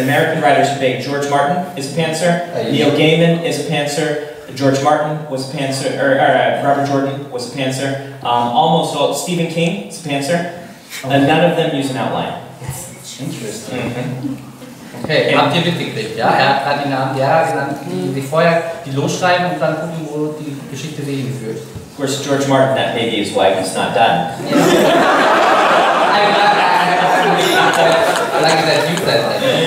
American writers are big. George Martin is a pantser. Neil Gaiman is a pantser. George Martin was a pantser, Robert Jordan was a pantser. Almost all, Stephen King is a pantser. And none of them use an outline. Interesting. Okay, habt ihr mitgekriegt, ja? Er hat gerade die Namen derer genannt, die sich vorher losschreiben und dann gucken, wo die Geschichte sie hinführt. Of course, George Martin, that may be his wife, he's not done. I like that you said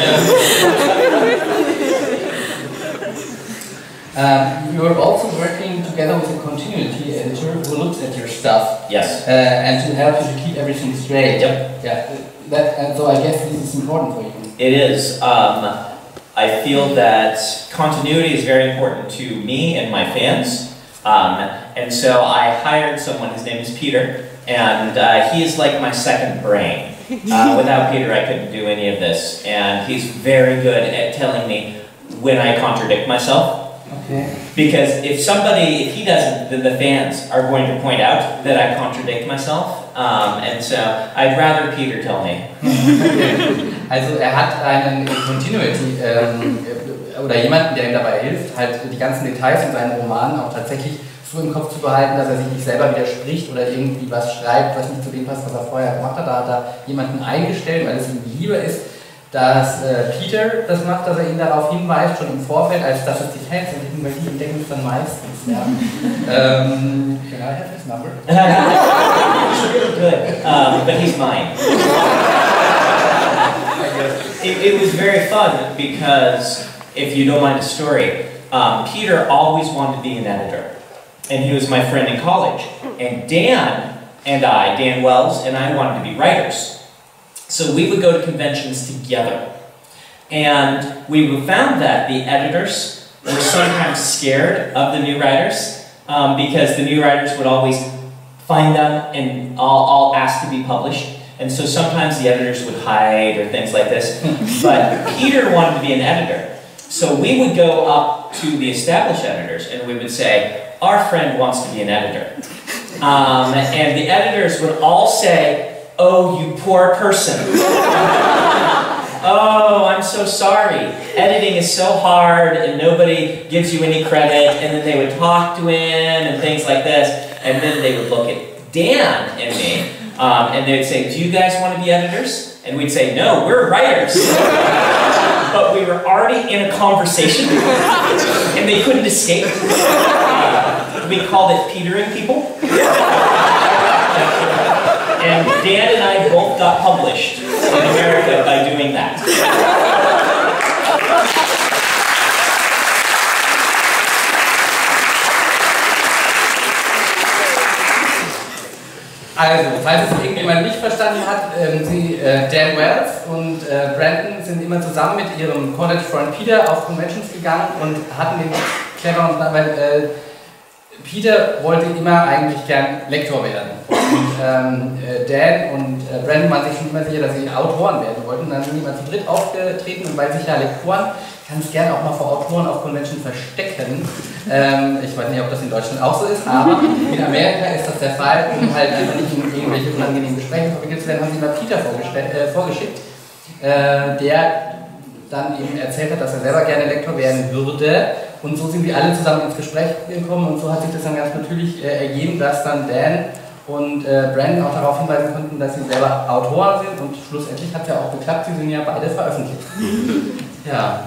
that. You're also working together with a continuity editor who looks at your stuff. Yes. And to help you to keep everything straight. Yep. Yeah. And so I guess this is important for you. It is. I feel that continuity is very important to me and my fans. And so I hired someone, his name is Peter, and he is like my second brain. Without Peter, I couldn't do any of this. And he's very good at telling me when I contradict myself. Okay. Because if he doesn't, then the fans are going to point out that I contradict myself. And so I'd rather Peter tell me. Also hat einen Continuity oder jemanden, der ihm dabei hilft, halt die ganzen Details in seinen Romanen auch tatsächlich so im Kopf zu behalten, dass er sich nicht selber widerspricht oder irgendwie was schreibt, was nicht zu dem passt, was er vorher gemacht hat. Da hat er jemanden eingestellt, weil es ihm lieber ist, dass Peter das macht, dass er ihn darauf hinweist, schon im Vorfeld, als dass es die Fans entdecken, weil die entdecken es dann meistens. Ja. Can I have his number? He's really good, but he's mine. It was very fun because, if you don't mind the story, Peter always wanted to be an editor. And he was my friend in college. And Dan Wells and I wanted to be writers. So we would go to conventions together. And we found that the editors were sometimes scared of the new writers because the new writers would always find them and all ask to be published. And so sometimes the editors would hide or things like this. But Peter wanted to be an editor. So we would go up to the established editors and we would say, our friend wants to be an editor. And the editors would all say, oh, you poor person. Oh, I'm so sorry. Editing is so hard and nobody gives you any credit. And then they would talk to him and things like this. And then they would look at Dan and me. And they would say, do you guys want to be editors? And we'd say, no, we're writers. But we were already in a conversation and they couldn't escape. We called it Petering people. And Dan and I both got published in America by doing that. Also, falls es irgendjemand nicht verstanden hat, Dan Wells und Brandon sind immer zusammen mit ihrem College-Freund Peter auf Conventions gegangen und hatten den cleveren, weil Peter wollte immer eigentlich gern Lektor werden. Und Dan und Brandon waren sich schon immer sicher, dass sie Autoren werden wollten. Und dann sind die mal zu dritt aufgetreten und weil sich ja Lektoren ganz gern auch mal vor Autoren auf Convention verstecken. Ich weiß nicht, ob das in Deutschland auch so ist, aber in Amerika ist das der Fall, um halt einfach nicht in irgendwelche unangenehmen Gespräche verwickelt zu werden, haben sie mal Peter vorgeschickt, der dann eben erzählt hat, dass er selber gerne Lektor werden würde. Und so sind wir alle zusammen ins Gespräch gekommen und so hat sich das dann ganz natürlich ergeben, dass dann Dan und Brandon auch darauf hinweisen konnten, dass sie selber Autoren sind und schlussendlich hat es ja auch geklappt, sie sind ja beide veröffentlicht. Ja.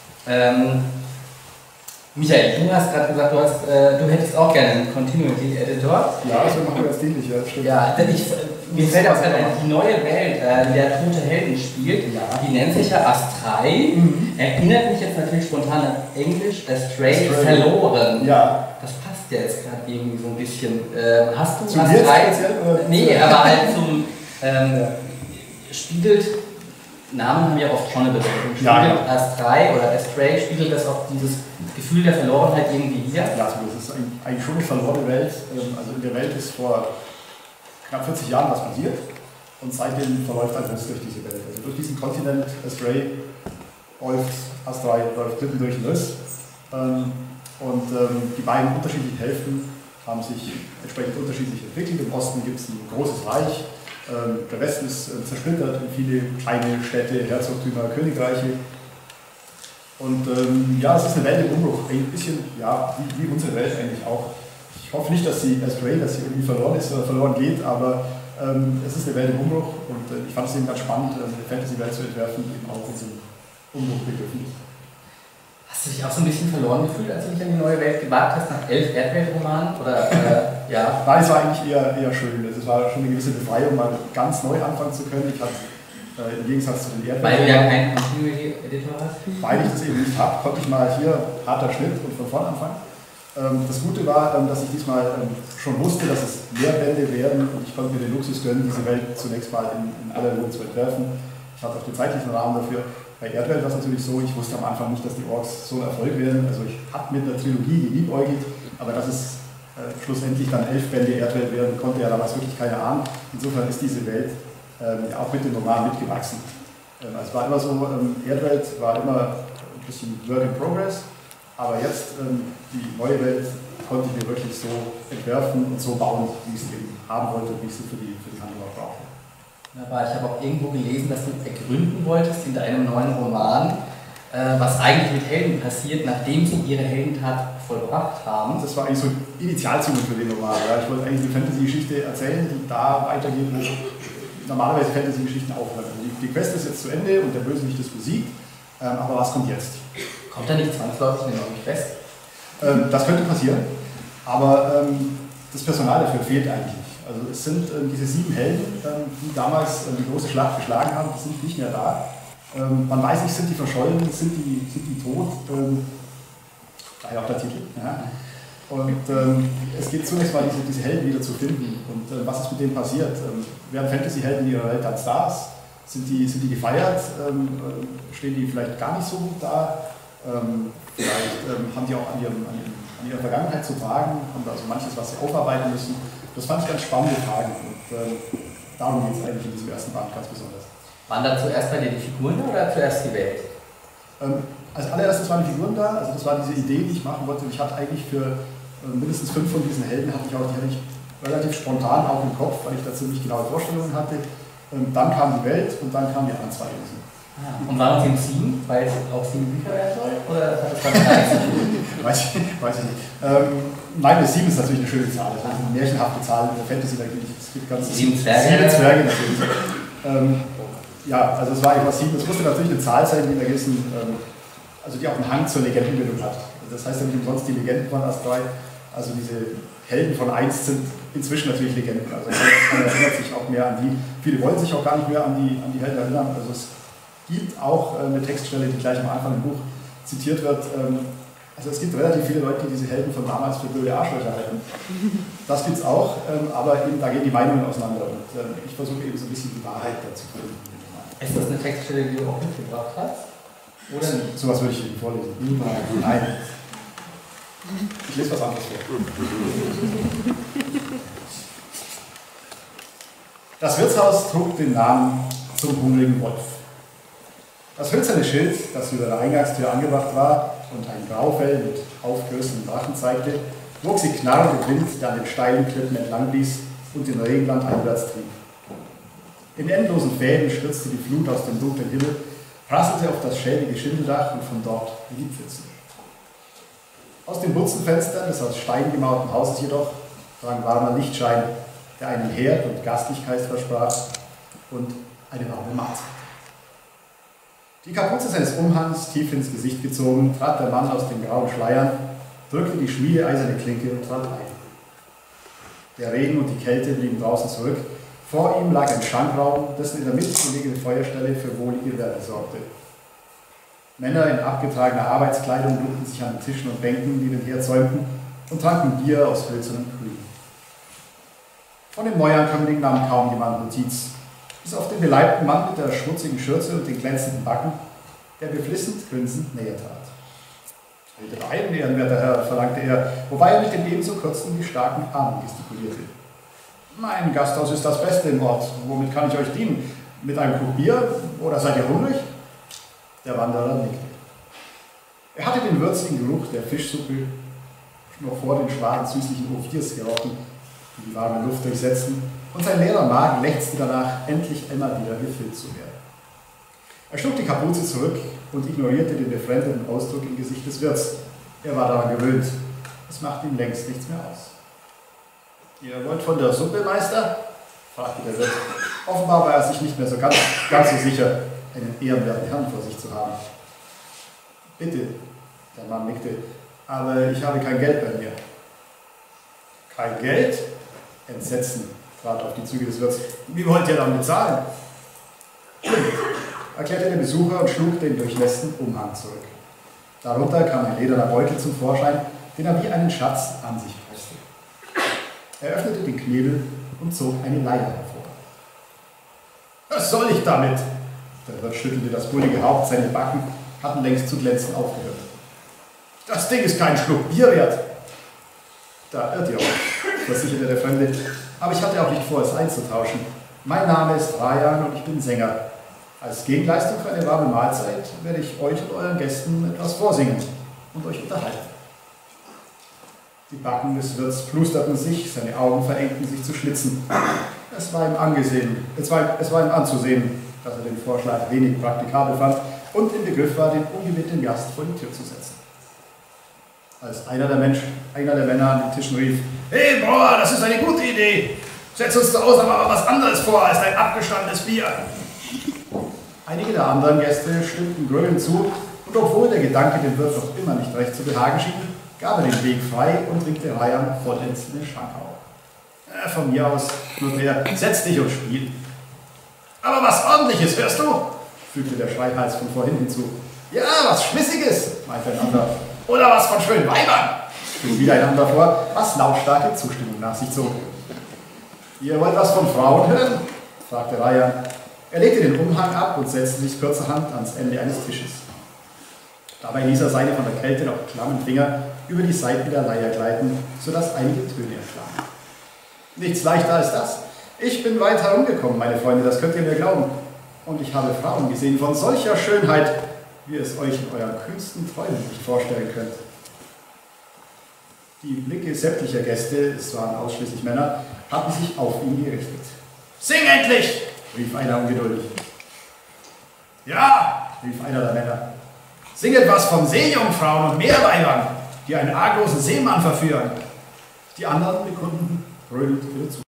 Michael, du hast gerade gesagt, du hättest auch gerne einen Continuity Editor. Ja, so machen wir das dienlich, ja, stimmt. Ja, mir fällt auch die neue Welt, in der Tote Helden spielt, ja. Die nennt sich ja Astray. Erinnert mich jetzt natürlich spontan an Englisch, Astray, verloren. Ja. Das passt ja jetzt gerade irgendwie so ein bisschen. Hast du Astray? Nee, aber halt zum spiegelt. Namen haben ja oft schon eine Bedeutung. Spiegelt Astray oder Astray, spiegelt das auch dieses Gefühl der Verlorenheit irgendwie wieder? Ja, also das ist eigentlich schon eine verlorene Welt. Also in der Welt ist vor knapp 40 Jahren was passiert und seitdem verläuft ein Riss durch diese Welt. Also durch diesen Kontinent Astray läuft mitten durch den Riss und die beiden unterschiedlichen Hälften haben sich entsprechend unterschiedlich entwickelt. Im Osten gibt es ein großes Reich. Der Westen ist zersplittert in viele kleine Städte, Herzogtümer, Königreiche. Und ja, es ist eine Welt im Umbruch, ein bisschen ja, wie unsere Welt eigentlich auch. Ich hoffe nicht, dass sie als Stray, dass sie irgendwie verloren ist oder verloren geht, aber es ist eine Welt im Umbruch und ich fand es eben ganz spannend, eine Fantasy-Welt zu entwerfen, die eben auch in diesem Umbruch begriffen ist. Hast du dich auch so ein bisschen verloren gefühlt, als du dich an die neue Welt gewagt hast, nach 11 Erdweltromanen? Oder, ja? Nein, es war eigentlich eher schön. Es war schon eine gewisse Befreiung, mal ganz neu anfangen zu können. Ich hatte im Gegensatz zu den Erdweltromanen. Weil du ja keinen Continuity-Editor hast? Weil ich das eben nicht habe, konnte ich mal hier harter Schnitt und von vorn anfangen. Das Gute war, dass ich diesmal schon wusste, dass es mehr Bände werden und ich konnte mir den Luxus gönnen, diese Welt zunächst mal in aller Ruhe zu entwerfen. Ich hatte auch den zeitlichen Rahmen dafür. Bei Erdwelt war es natürlich so, ich wusste am Anfang nicht, dass die Orks so ein Erfolg werden. Also ich habe mit einer Trilogie geliebäugelt, aber dass es schlussendlich dann 11 Bände Erdwelt werden, konnte ja damals wirklich keiner ahnen. Insofern ist diese Welt auch mit dem Roman mitgewachsen. Es war immer so, Erdwelt war immer ein bisschen Work in Progress. Aber jetzt, die neue Welt, konnte ich mir wirklich so entwerfen und so bauen, wie ich es eben haben wollte und wie ich sie für die Handlung auch brauchte. Aber ich habe auch irgendwo gelesen, dass du ergründen wolltest in deinem neuen Roman, was eigentlich mit Helden passiert, nachdem sie ihre Heldentat vollbracht haben. Das war eigentlich so Initialzündung für den Roman. Ja. Ich wollte eigentlich eine Fantasy-Geschichte erzählen, die da weitergeht, wo normalerweise Fantasy-Geschichten aufhören. Also die Quest ist jetzt zu Ende und der Bösewicht ist besiegt, aber was kommt jetzt? Kommt da nicht zwangsläufig eine neue Quest? Das könnte passieren, aber das Personal dafür fehlt eigentlich nicht. Also es sind diese 7 Helden, die damals die große Schlacht geschlagen haben, die sind nicht mehr da. Man weiß nicht, sind die verschollen, sind die tot? Daher auch der Titel. Ja. Und es geht zunächst mal, diese Helden wieder zu finden. Und was ist mit denen passiert? Werden Fantasy-Helden in ihrer Welt als Stars? Sind die gefeiert? Stehen die vielleicht gar nicht so gut da? Vielleicht haben die auch an ihrer Vergangenheit zu tragen, haben da also manches, was sie aufarbeiten müssen. Das fand ich ganz spannende Fragen und darum geht es eigentlich in diesem ersten Band ganz besonders. Waren da zuerst bei dir die Figuren da oder zuerst die Welt? Als allererstes waren die Figuren da, also das war diese Idee, die ich machen wollte. Ich hatte eigentlich für mindestens 5 von diesen Helden, die hatte ich relativ spontan auch im Kopf, weil ich da ziemlich genaue Vorstellungen hatte. Dann kam die Welt und dann kamen die anderen 2 Inseln. Und waren es eben 7, weil es auch 7 Bücher werden soll? Oder hat das was damit zu tun? Weiß ich nicht. Nein, 7 ist natürlich eine schöne Zahl. Das ist eine märchenhafte Zahl in der Fantasy. Es gibt ganz 7 Zwerge. 7 Zwerge natürlich. Ja, also es war etwas 7. Es musste natürlich eine Zahl sein, die in der gewissen, also die auch einen Hang zur Legendenbildung hat. Das heißt ja nicht umsonst die Legenden von Astral. Also diese Helden von 1 sind inzwischen natürlich Legenden. Also man erinnert sich auch mehr an die. Viele wollen sich auch gar nicht mehr an die Helden erinnern. Also es gibt auch eine Textstelle, die gleich am Anfang im Buch zitiert wird. Also es gibt relativ viele Leute, die diese Helden von damals für blöde Arschlöcher halten. Das gibt es auch, aber eben da gehen die Meinungen auseinander. Und ich versuche eben so ein bisschen die Wahrheit dazu finden. Ist das eine Textstelle, die du auch mitgebracht hast? Oder nicht? So was würde ich Ihnen vorlesen. Nein. Ich lese was anderes vor. Das Wirtshaus trug den Namen Zum hungrigen Wolf. Das hölzerne Schild, das über der Eingangstür angebracht war und ein Graufell mit aufgerissenen Drachen zeigte, wog sie knarrend im Wind, der an den steilen Klippen entlang blies und den Regenland einwärts trieb. In endlosen Fäden stürzte die Flut aus dem dunklen Himmel, prasselte auf das schäbige Schindeldach und von dort in die Pfützen. Aus den Butzenfenstern des aus Stein gemauerten Hauses jedoch drang warmer Lichtschein, der einen Herd und Gastlichkeit versprach und eine warme Mahlzeit. Die Kapuze seines Umhangs tief ins Gesicht gezogen, trat der Mann aus den grauen Schleiern, drückte die schmiedeeiserne Klinke und trat ein. Der Regen und die Kälte blieben draußen zurück. Vor ihm lag ein Schankraum, dessen in der Mitte gelegene Feuerstelle für wohlige Wärme sorgte. Männer in abgetragener Arbeitskleidung duckten sich an den Tischen und Bänken, die den Herd säumten, und tranken Bier aus hölzernen Krügen. Von den Neuankömmlingen nahm kaum jemand Notiz, bis auf den beleibten Mann mit der schmutzigen Schürze und den glänzenden Backen, der beflissend grinsend näher trat. Redet ein, ehrenwerter Herr, verlangte er, wobei er mit den ebenso kurzen wie starken Armen gestikulierte. Mein Gasthaus ist das Beste im Ort. Womit kann ich euch dienen? Mit einem Krug Bier? Oder seid ihr hungrig? Der Wanderer nickte. Er hatte den würzigen Geruch der Fischsuppe noch vor den schwachen, süßlichen Ophir gerochen, die die warme Luft durchsetzten, und sein leerer Magen lechzte danach, endlich einmal wieder gefüllt zu werden. Er schlug die Kapuze zurück und ignorierte den befremdeten Ausdruck im Gesicht des Wirts. Er war daran gewöhnt. Es machte ihm längst nichts mehr aus. »Ihr wollt von der Suppe, Meister?« fragte der Wirt. Offenbar war er sich nicht mehr so ganz so sicher, einen ehrenwerten Herrn vor sich zu haben. »Bitte«, der Mann nickte, »aber ich habe kein Geld bei mir.« »Kein Geld?« Entsetzen trat auf die Züge des Wirts. »Wie wollt ihr dann bezahlen?« erklärte der Besucher und schlug den durchnässten Umhang zurück. Darunter kam ein lederner Beutel zum Vorschein, den er wie einen Schatz an sich presste. Er öffnete den Knebel und zog eine Leier hervor. »Was soll ich damit?« Der Wirt schüttelte das bullige Haupt, seine Backen hatten längst zu glänzen aufgehört. »Das Ding ist kein Schluck Bier wert.« »Da irrt ihr euch«, versicherte der Fremde, »aber ich hatte auch nicht vor, es einzutauschen. Mein Name ist Rayan und ich bin Sänger. Als Gegenleistung für eine warme Mahlzeit werde ich euch und euren Gästen etwas vorsingen und euch unterhalten.« Die Backen des Wirts flusterten sich, seine Augen verengten sich zu Schlitzen. Es war ihm anzusehen, dass er den Vorschlag wenig praktikabel fand und im Begriff war, den ungewinnten Gast vor die Tür zu setzen. Als einer der Männer an den Tischen rief: »Hey, boah, das ist eine gute Idee! Setz uns draußen aber was anderes vor als ein abgestandenes Bier!« Einige der anderen Gäste stimmten grölend zu, und obwohl der Gedanke dem Wirt noch immer nicht recht zu behagen schien, gab er den Weg frei und winkte Rayan vollends in den Schrank auf. »Von mir aus, nur der, setz dich und spiel.« »Aber was Ordentliches, hörst du?« fügte der Schreihals von vorhin hinzu. »Ja, was Schmissiges«, meinte ein anderer. »Oder was von schönen Weibern«, schlug wieder ein anderer vor, was lautstarke Zustimmung nach sich zog. »Ihr wollt was von Frauen hören?« fragte Rayan. Er legte den Umhang ab und setzte sich kurzerhand ans Ende eines Tisches. Dabei ließ er seine von der Kälte noch klammen Finger über die Saiten der Leier gleiten, sodass einige Töne erklangen. »Nichts leichter als das. Ich bin weit herumgekommen, meine Freunde, das könnt ihr mir glauben. Und ich habe Frauen gesehen von solcher Schönheit, wie ihr es euch in euren kühnsten Träumen nicht vorstellen könnt.« Die Blicke sämtlicher Gäste, es waren ausschließlich Männer, hatten sich auf ihn gerichtet. »Sing endlich!« rief einer ungeduldig. »Ja«, rief einer der Männer. »Singet was von Seejungfrauen und Meerweibern, die einen arglosen Seemann verführen.« Die anderen bekundeten brüllend ihre Zustimmung.